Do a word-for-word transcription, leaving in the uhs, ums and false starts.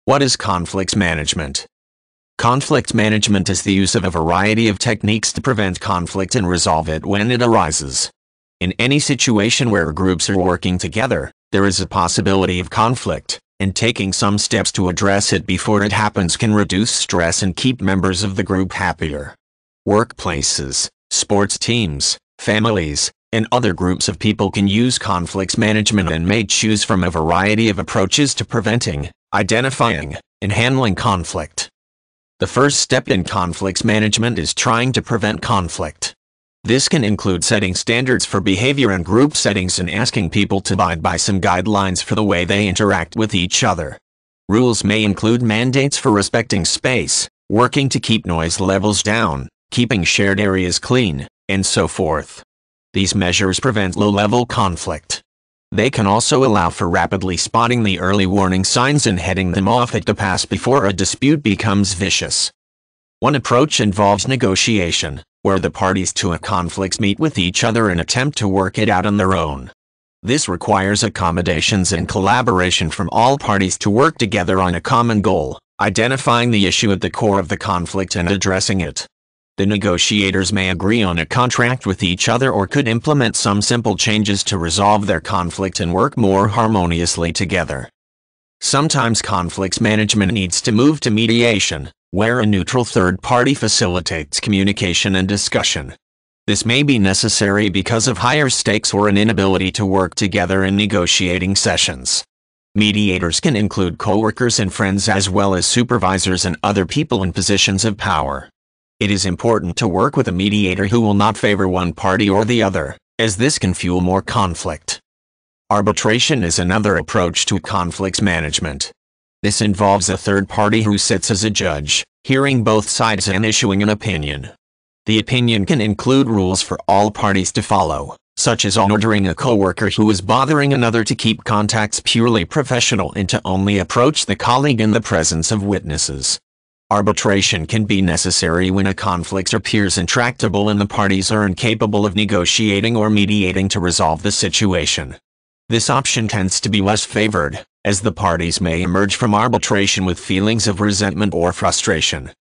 What is conflict management? Conflict management is the use of a variety of techniques to prevent conflict and resolve it when it arises. In any situation where groups are working together, there is a possibility of conflict, and taking some steps to address it before it happens can reduce stress and keep members of the group happier. Workplaces, sports teams, families, and other groups of people can use conflict management and may choose from a variety of approaches to preventing, identifying, and handling conflict. The first step in conflict management is trying to prevent conflict. This can include setting standards for behavior in group settings and asking people to abide by some guidelines for the way they interact with each other. Rules may include mandates for respecting space, working to keep noise levels down, keeping shared areas clean, and so forth. These measures prevent low-level conflict. They can also allow for rapidly spotting the early warning signs and heading them off at the pass before a dispute becomes vicious. One approach involves negotiation, where the parties to a conflict meet with each other and attempt to work it out on their own. This requires accommodations and collaboration from all parties to work together on a common goal, identifying the issue at the core of the conflict and addressing it. The negotiators may agree on a contract with each other or could implement some simple changes to resolve their conflict and work more harmoniously together. Sometimes conflict management needs to move to mediation, where a neutral third party facilitates communication and discussion. This may be necessary because of higher stakes or an inability to work together in negotiating sessions. Mediators can include coworkers and friends as well as supervisors and other people in positions of power. It is important to work with a mediator who will not favor one party or the other, as this can fuel more conflict. Arbitration is another approach to conflict management. This involves a third party who sits as a judge, hearing both sides and issuing an opinion. The opinion can include rules for all parties to follow, such as ordering a coworker who is bothering another to keep contacts purely professional and to only approach the colleague in the presence of witnesses. Arbitration can be necessary when a conflict appears intractable and the parties are incapable of negotiating or mediating to resolve the situation. This option tends to be less favored, as the parties may emerge from arbitration with feelings of resentment or frustration.